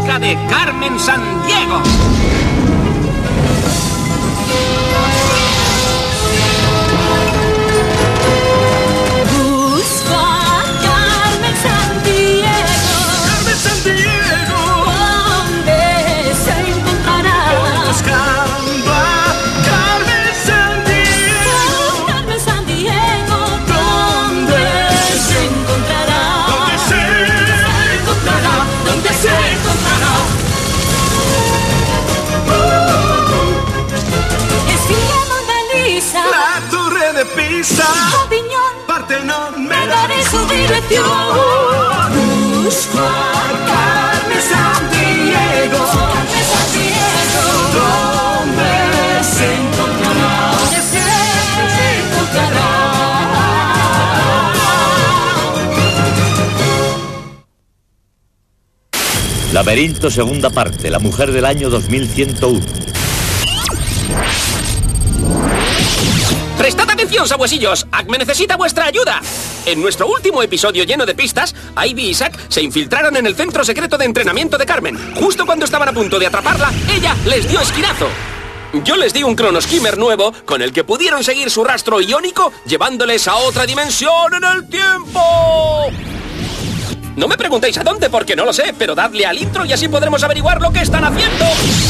busca de Carmen Sandiego. Partenón, me daré su dirección. Busco a Carmen Sandiego. Carmen Sandiego. ¿Dónde se encontrará? ¿Dónde se encontrará? Laberinto, segunda parte. La mujer del año 2101. ¡Prestad atención, sabuesillos! ¡Acme necesita vuestra ayuda! En nuestro último episodio lleno de pistas, Ivy y Zack se infiltraron en el centro secreto de entrenamiento de Carmen. Justo cuando estaban a punto de atraparla, ella les dio esquinazo. Yo les di un cronoskimmer nuevo con el que pudieron seguir su rastro iónico, llevándoles a otra dimensión en el tiempo. No me preguntéis a dónde porque no lo sé, pero dadle al intro y así podremos averiguar lo que están haciendo.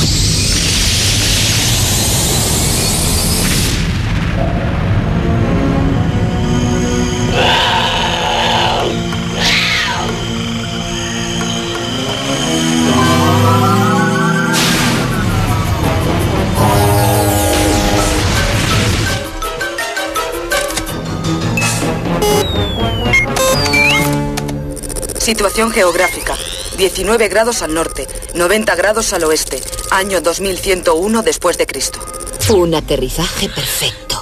Situación geográfica. 19 grados al norte, 90 grados al oeste. Año 2101 después de Cristo. Un aterrizaje perfecto.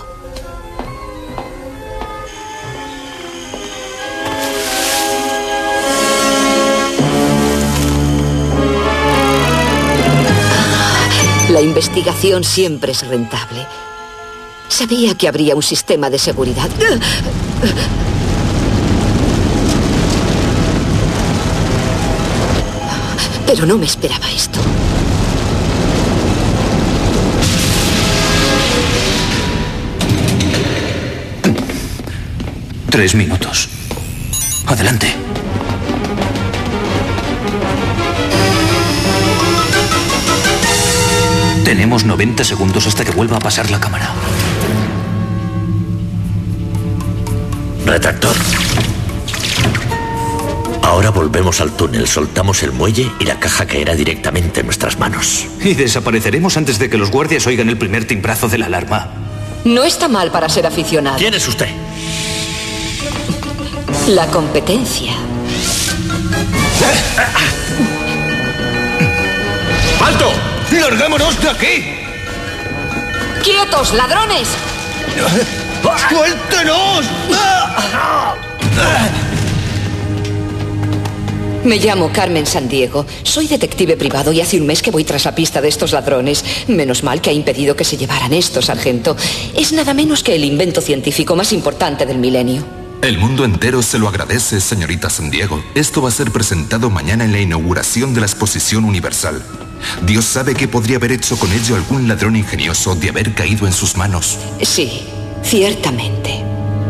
La investigación siempre es rentable. Sabía que habría un sistema de seguridad. Pero no me esperaba esto. Tres minutos. Adelante. Tenemos 90 segundos hasta que vuelva a pasar la cámara. Retractor. Ahora volvemos al túnel, soltamos el muelle y la caja caerá directamente en nuestras manos. Y desapareceremos antes de que los guardias oigan el primer timbrazo de la alarma. No está mal para ser aficionado. ¿Quién es usted? La competencia. ¡Alto! ¡Largámonos de aquí! ¡Quietos, ladrones! ¡Suéltenos! Me llamo Carmen Sandiego. Soy detective privado y hace un mes que voy tras la pista de estos ladrones. Menos mal que ha impedido que se llevaran esto, sargento. Es nada menos que el invento científico más importante del milenio. El mundo entero se lo agradece, señorita Sandiego. Esto va a ser presentado mañana en la inauguración de la Exposición Universal. Dios sabe qué podría haber hecho con ello algún ladrón ingenioso de haber caído en sus manos. Sí, ciertamente.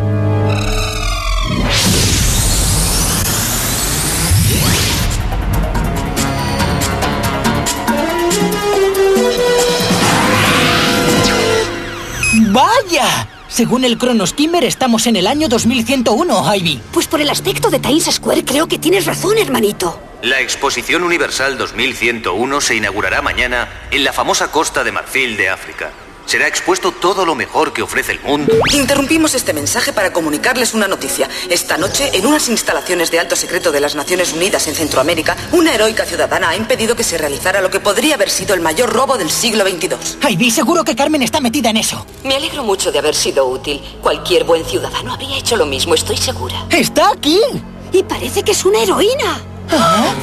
¡Vaya! Según el cronoskimmer, estamos en el año 2101, Ivy. Pues por el aspecto de Times Square creo que tienes razón, hermanito. La Exposición Universal 2101 se inaugurará mañana en la famosa Costa de Marfil de África. Será expuesto todo lo mejor que ofrece el mundo. Interrumpimos este mensaje para comunicarles una noticia. Esta noche, en unas instalaciones de alto secreto de las Naciones Unidas en Centroamérica, una heroica ciudadana ha impedido que se realizara lo que podría haber sido el mayor robo del siglo XXII. Ivy, seguro que Carmen está metida en eso. Me alegro mucho de haber sido útil. Cualquier buen ciudadano habría hecho lo mismo, estoy segura. ¡Está aquí! Y parece que es una heroína. ¿Ah?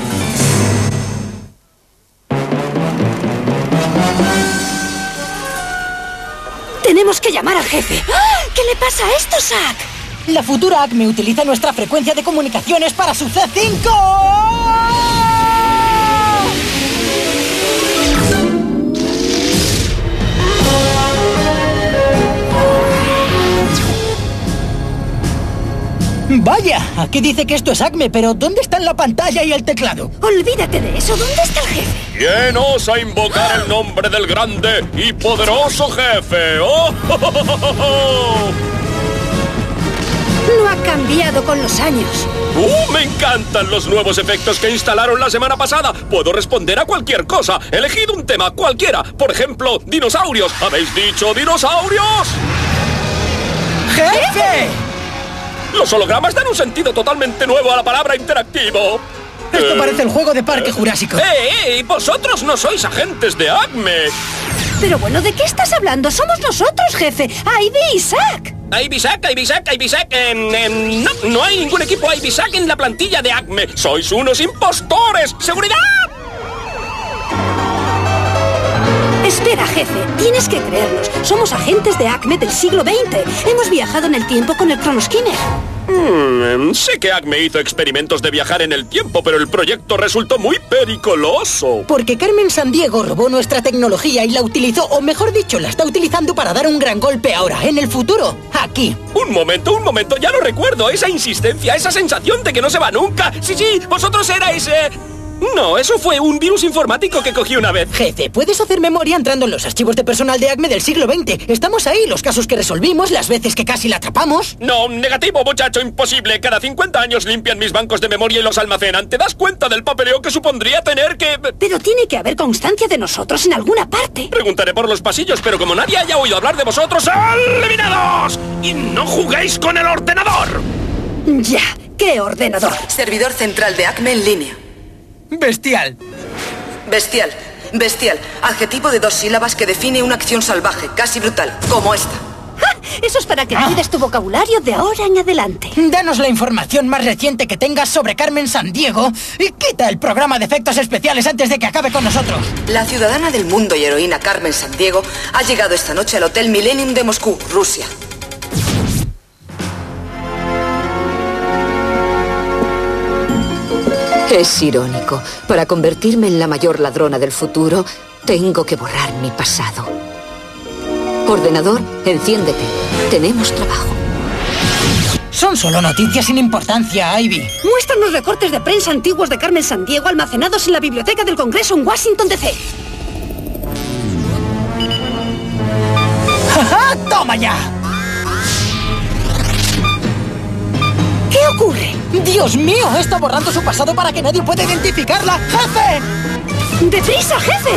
Tenemos que llamar al jefe. ¿Qué le pasa a esto, Zack? La futura ACME utiliza nuestra frecuencia de comunicaciones para su C5. Vaya, aquí dice que esto es Acme, pero ¿dónde están la pantalla y el teclado? Olvídate de eso. ¿Dónde está el jefe? ¿Quién osa invocar el nombre del grande y poderoso jefe? ¡Oh! No ha cambiado con los años. Me encantan los nuevos efectos que instalaron la semana pasada. Puedo responder a cualquier cosa. Elegid un tema, cualquiera. Por ejemplo, dinosaurios. ¿Habéis dicho dinosaurios? ¡Jefe! Los hologramas dan un sentido totalmente nuevo a la palabra interactivo. Esto parece el juego de Parque Jurásico. Vosotros no sois agentes de Acme. Pero bueno, ¿de qué estás hablando? Somos nosotros, jefe. Ivy y Zack. Ivy Zack. No hay ningún equipo Ivy Zack en la plantilla de Acme. Sois unos impostores. ¡Seguridad! Espera, jefe. Tienes que creernos. Somos agentes de Acme del siglo XX. Hemos viajado en el tiempo con el cronoskimmer. Sé que Acme hizo experimentos de viajar en el tiempo, pero el proyecto resultó muy periculoso. Porque Carmen Sandiego robó nuestra tecnología y la utilizó, o mejor dicho, la está utilizando para dar un gran golpe ahora, en el futuro, aquí. Un momento, ya lo recuerdo. Esa insistencia, esa sensación de que no se va nunca. Sí, vosotros erais... No, eso fue un virus informático que cogí una vez. Jefe, puedes hacer memoria entrando en los archivos de personal de Acme del siglo XX. Estamos ahí, los casos que resolvimos, las veces que casi la atrapamos. No, negativo, muchacho, imposible. Cada 50 años limpian mis bancos de memoria y los almacenan. ¿Te das cuenta del papeleo que supondría tener que...? Pero tiene que haber constancia de nosotros en alguna parte. Preguntaré por los pasillos, pero como nadie haya oído hablar de vosotros, ¡eliminados! ¡Y no juguéis con el ordenador! Ya, ¿qué ordenador? Servidor central de Acme en línea. Bestial. Bestial. Adjetivo de 2 sílabas que define una acción salvaje, casi brutal, como esta. ¡Ja! Eso es para que cuides tu vocabulario de ahora en adelante. Danos la información más reciente que tengas sobre Carmen Sandiego y quita el programa de efectos especiales antes de que acabe con nosotros. La ciudadana del mundo y heroína Carmen Sandiego ha llegado esta noche al Hotel Millennium de Moscú, Rusia. Es irónico. Para convertirme en la mayor ladrona del futuro, tengo que borrar mi pasado. Ordenador, enciéndete. Tenemos trabajo. Son solo noticias sin importancia, Ivy. Muéstranos recortes de prensa antiguos de Carmen Sandiego almacenados en la Biblioteca del Congreso en Washington, D.C. ¡Ja! ¡Toma ya! ¿Qué ocurre? ¡Dios mío! Está borrando su pasado para que nadie pueda identificarla. ¡Jefe! ¡Deprisa, jefe!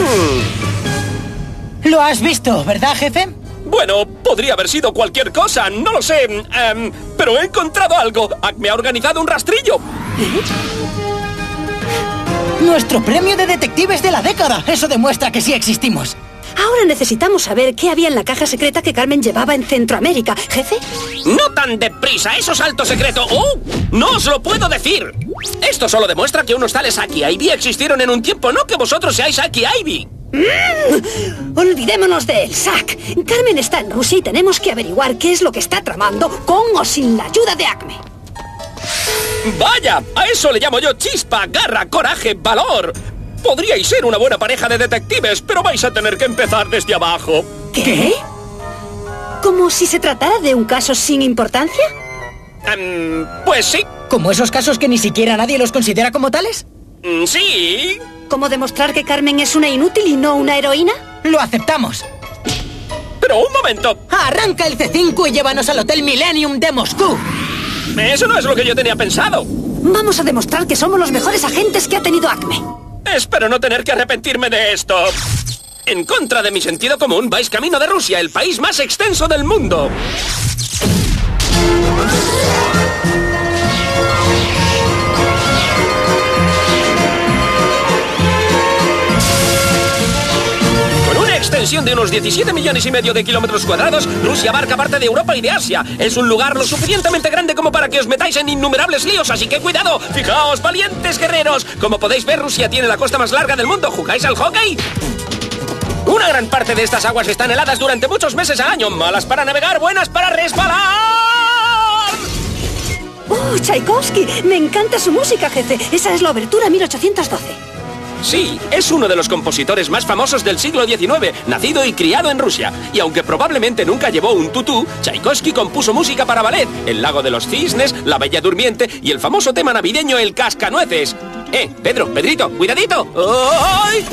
Lo has visto, ¿verdad, jefe? Bueno, podría haber sido cualquier cosa, no lo sé. Pero he encontrado algo. Acme ha organizado un rastrillo. Nuestro premio de detectives de la década. Eso demuestra que sí existimos. Ahora necesitamos saber qué había en la caja secreta que Carmen llevaba en Centroamérica. ¿Jefe? ¡No tan deprisa! ¡Eso es alto secreto! ¡Oh! ¡No os lo puedo decir! Esto solo demuestra que unos tales Aki Ivy existieron en un tiempo, no que vosotros seáis Aki Ivy. Olvidémonos de él, Zack. Carmen está en Rusia y tenemos que averiguar qué es lo que está tramando con o sin la ayuda de Acme. ¡Vaya! A eso le llamo yo chispa, garra, coraje, valor. Podríais ser una buena pareja de detectives, pero vais a tener que empezar desde abajo. ¿Qué? ¿Como si se tratara de un caso sin importancia? Pues sí. ¿Como esos casos que ni siquiera nadie los considera como tales? Sí. ¿Cómo demostrar que Carmen es una inútil y no una heroína? Lo aceptamos. Pero un momento. Arranca el C5 y llévanos al Hotel Millennium de Moscú. Eso no es lo que yo tenía pensado. Vamos a demostrar que somos los mejores agentes que ha tenido Acme. Espero no tener que arrepentirme de esto. En contra de mi sentido común, vais camino de Rusia, el país más extenso del mundo. Con una extensión de unos 17 millones y medio de kilómetros cuadrados, Rusia abarca parte de Europa y de Asia. Es un lugar lo suficientemente grande como para que os metáis en innumerables líos, así que cuidado. Fijaos, valientes guerreros. Como podéis ver, Rusia tiene la costa más larga del mundo. ¿Jugáis al hockey? Una gran parte de estas aguas están heladas durante muchos meses al año. Malas para navegar, buenas para resbalar. ¡Oh, Tchaikovsky! Me encanta su música, jefe. Esa es la obertura 1812. Sí, es uno de los compositores más famosos del siglo XIX, nacido y criado en Rusia. Y aunque probablemente nunca llevó un tutú, Tchaikovsky compuso música para ballet, El lago de los cisnes, La bella durmiente y el famoso tema navideño El cascanueces. Pedrito, cuidadito. ¡Ay!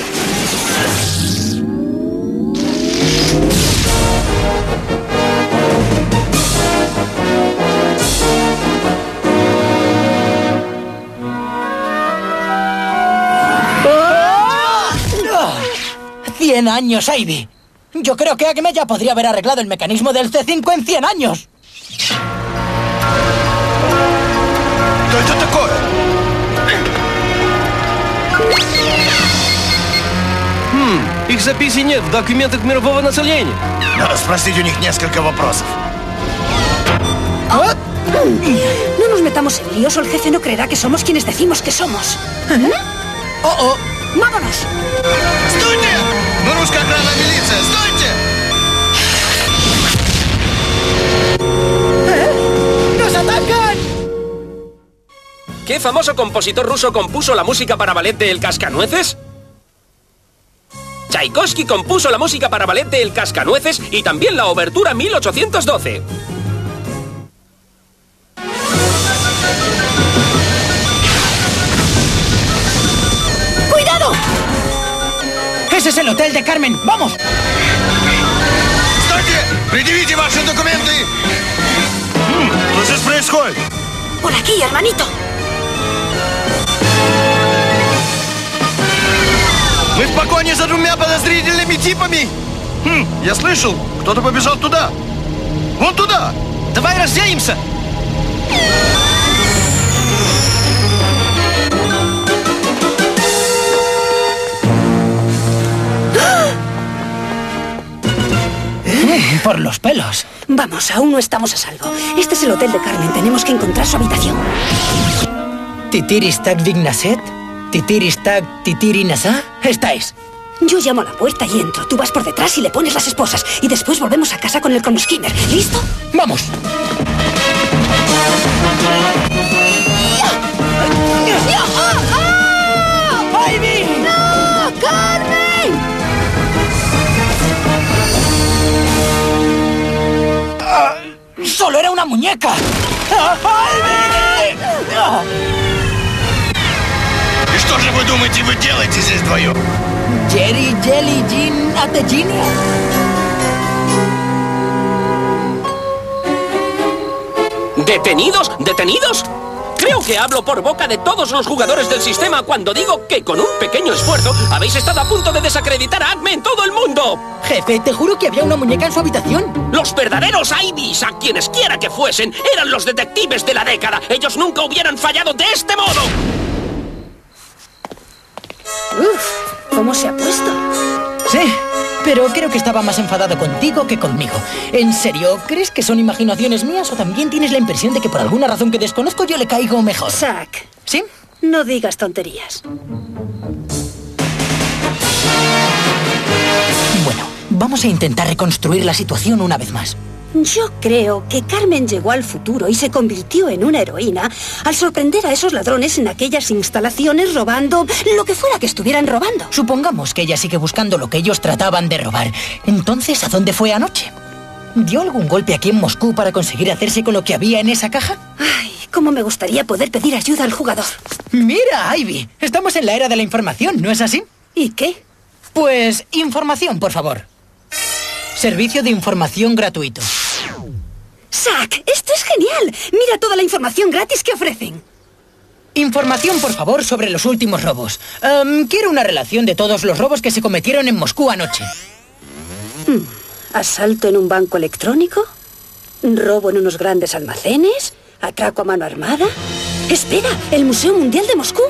¡100 años, Ivy! Yo creo que Acme ya podría haber arreglado el mecanismo del C5 en 100 años. Что это такое? Их записей нет в документах мирового населения. Надо спросить у них несколько вопросов. No nos metamos en líos o el jefe no creerá que somos quienes decimos que somos. ¡Oh! ¡Vámonos! Стойте! Мы русская охрана, милиция! Стойте! ¡Nos atacan! ¿Qué famoso compositor ruso compuso la música para ballet de El cascanueces? Tchaikovsky compuso la música para ballet de El cascanueces y también la obertura 1812. ¡Cuidado! ¡Ese es el hotel de Carmen! ¡Vamos! Стойте! Предъявите ваши документы! Что здесь происходит? Por aquí, hermanito. Мы в погоне за двумя подозрительными типами! Я слышал, кто-то побежал туда! Вон туда! Давай разденемся! Por los pelos. Vamos, aún no estamos a salvo. Este es el hotel de Carmen. Tenemos que encontrar su habitación. ¿Titiristak Vignaset? ¿Titiristak Titirinasa? Estáis. Yo llamo a la puerta y entro. Tú vas por detrás y le pones las esposas. Y después volvemos a casa con el cronoskinner. ¿Listo? ¡Vamos! ¡Ivy! ¡No! ¡Carmen! ¡Solo era una muñeca! ¡Ivy! И что же вы думаете, вы делаете здесь вдвоем? Jerry, Jelly, Jean, Atejini. ¿Detenidos? ¿Detenidos? Creo que hablo por boca de todos los jugadores del sistema cuando digo que con un pequeño esfuerzo habéis estado a punto de desacreditar a Acme en todo el mundo. Jefe, te juro que había una muñeca en su habitación. Los verdaderos Ibis, a quienes quiera que fuesen, eran los detectives de la década. Ellos nunca hubieran fallado de este modo. ¿Cómo se ha puesto? Sí, pero creo que estaba más enfadado contigo que conmigo. En serio, ¿crees que son imaginaciones mías o también tienes la impresión de que por alguna razón que desconozco yo le caigo mejor? Zack. ¿Sí? No digas tonterías. Bueno, vamos a intentar reconstruir la situación una vez más. Yo creo que Carmen llegó al futuro y se convirtió en una heroína al sorprender a esos ladrones en aquellas instalaciones robando lo que fuera que estuvieran robando. Supongamos que ella sigue buscando lo que ellos trataban de robar. Entonces, ¿a dónde fue anoche? ¿Dio algún golpe aquí en Moscú para conseguir hacerse con lo que había en esa caja? Ay, cómo me gustaría poder pedir ayuda al jugador. Mira, Ivy, estamos en la era de la información, ¿no es así? ¿Y qué? Pues, información, por favor. Servicio de información gratuito. Zack, esto es genial. Mira toda la información gratis que ofrecen. Información, por favor, sobre los últimos robos. Quiero una relación de todos los robos que se cometieron en Moscú anoche. ¿Asalto en un banco electrónico? ¿Robo en unos grandes almacenes? ¿Atraco a mano armada? Espera, ¿el Museo Mundial de Moscú?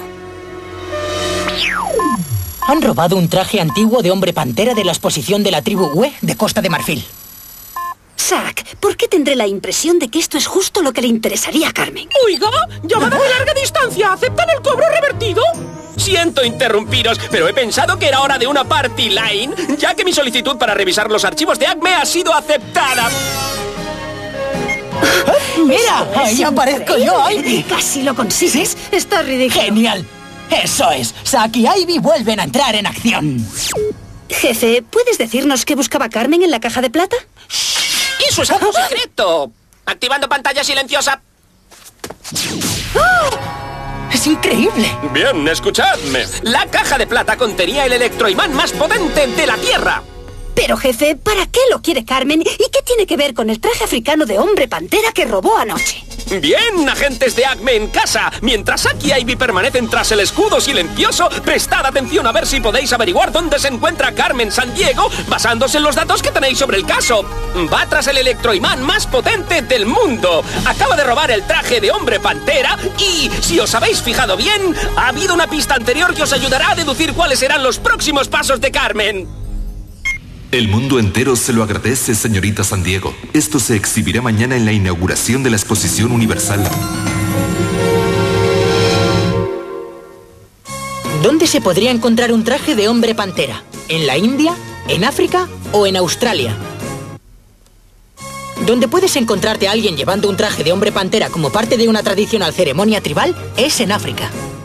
Han robado un traje antiguo de hombre pantera de la exposición de la tribu Hue de Costa de Marfil. Zack, ¿por qué tendré la impresión de que esto es justo lo que le interesaría a Carmen? Oiga, llamada de larga distancia. ¿Aceptan el cobro revertido? Siento interrumpiros, pero he pensado que era hora de una party line, ya que mi solicitud para revisar los archivos de Acme ha sido aceptada. ¡Mira! ¡Ahí aparezco yo, Ivy! Casi lo consigues. ¿Sí? Está ridículo. ¡Genial! Eso es. Zack y Ivy vuelven a entrar en acción. Jefe, ¿puedes decirnos qué buscaba Carmen en la caja de plata? ¡Eso es algo secreto! Activando pantalla silenciosa. ¡Oh! ¡Es increíble! Bien, escuchadme. La caja de plata contenía el electroimán más potente de la Tierra. Pero, jefe, ¿para qué lo quiere Carmen? ¿Y qué tiene que ver con el traje africano de hombre pantera que robó anoche? Bien, agentes de ACME en casa. Mientras Zack y Ivy permanecen tras el escudo silencioso, prestad atención a ver si podéis averiguar dónde se encuentra Carmen Sandiego basándose en los datos que tenéis sobre el caso. Va tras el electroimán más potente del mundo. Acaba de robar el traje de hombre pantera y, si os habéis fijado bien, ha habido una pista anterior que os ayudará a deducir cuáles serán los próximos pasos de Carmen. El mundo entero se lo agradece, señorita Sandiego. Esto se exhibirá mañana en la inauguración de la Exposición Universal. ¿Dónde se podría encontrar un traje de hombre pantera? ¿En la India, en África o en Australia? Donde puedes encontrarte a alguien llevando un traje de hombre pantera como parte de una tradicional ceremonia tribal es en África.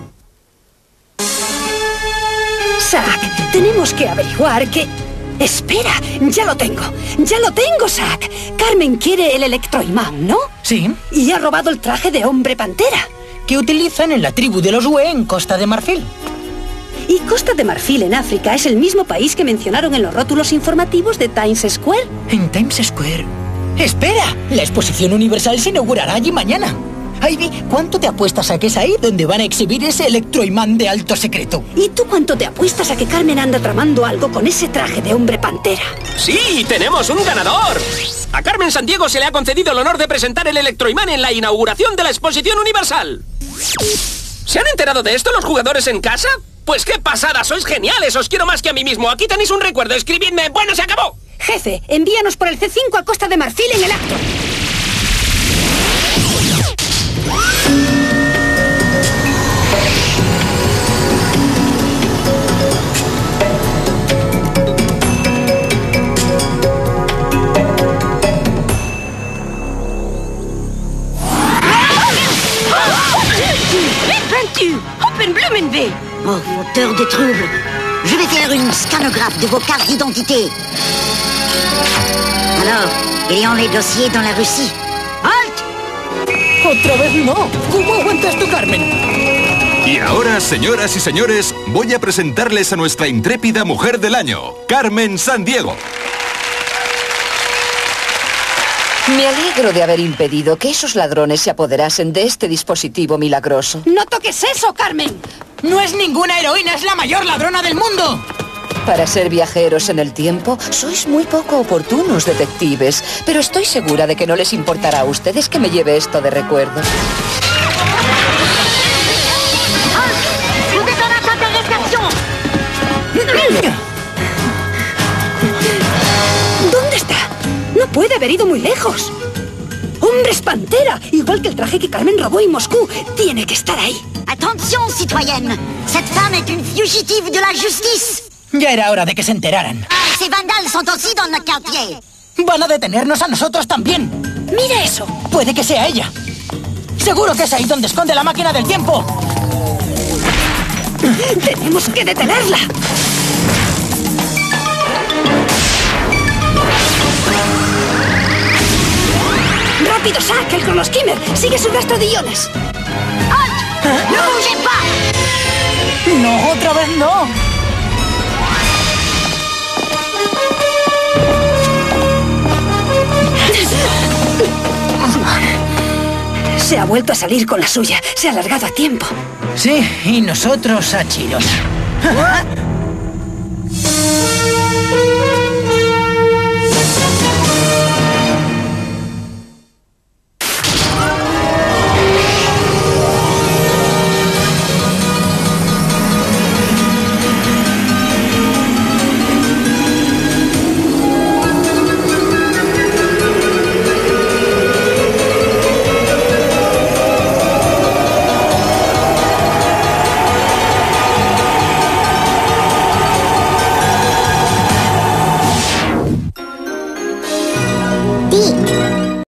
Zack, tenemos que averiguar qué... Espera, ya lo tengo, Zack. Carmen quiere el electroimán, ¿no? Sí. Y ha robado el traje de hombre pantera. Que utilizan en la tribu de los Hue en Costa de Marfil. Y Costa de Marfil en África es el mismo país que mencionaron en los rótulos informativos de Times Square. ¿En Times Square? ¡Espera! La Exposición Universal se inaugurará allí mañana. Ivy, ¿cuánto te apuestas a que es ahí donde van a exhibir ese electroimán de alto secreto? ¿Y tú cuánto te apuestas a que Carmen anda tramando algo con ese traje de hombre pantera? ¡Sí! ¡Tenemos un ganador! A Carmen Sandiego se le ha concedido el honor de presentar el electroimán en la inauguración de la Exposición Universal. ¿Se han enterado de esto los jugadores en casa? ¡Pues qué pasada! ¡Sois geniales! ¡Os quiero más que a mí mismo! Aquí tenéis un recuerdo. Escribidme. ¡Bueno, se acabó! Jefe, envíanos por el C5 a Costa de Marfil en el acto. Open Blumenville! Oh, auteur de troubles. Je vais faire une scanographe de vos cartes d'identité. Alors, ayant les dossiers dans la Russie. ¡Halt! ¡Otra vez no! ¿Cómo aguantas tú, Carmen? Y ahora, señoras y señores, voy a presentarles a nuestra intrépida mujer del año, Carmen Sandiego. Me alegro de haber impedido que esos ladrones se apoderasen de este dispositivo milagroso. ¡No toques eso, Carmen! ¡No es ninguna heroína, es la mayor ladrona del mundo! Para ser viajeros en el tiempo, sois muy poco oportunos, detectives. Pero estoy segura de que no les importará a ustedes que me lleve esto de recuerdo. ¿Dónde está? No puede haber ido muy lejos. ¡Hombres pantera! Igual que el traje que Carmen robó en Moscú. Tiene que estar ahí. Attention, citoyenne. Cette femme est une fugitive de la justice. Ya era hora de que se enteraran. Ah, ces vandales sont aussi dans le quartier. Van a detenernos a nosotros también. ¡Mira eso! Puede que sea ella. Seguro que es ahí donde esconde la máquina del tiempo. ¡Tenemos que detenerla! ¡Rápido, Zack! ¡El cronoskimmer! ¡Sigue su rastro de iones! ¡Halt! ¡No bougez pas! ¡No, otra vez no! Se ha vuelto a salir con la suya. Se ha alargado a tiempo. Sí, y nosotros a Chirona.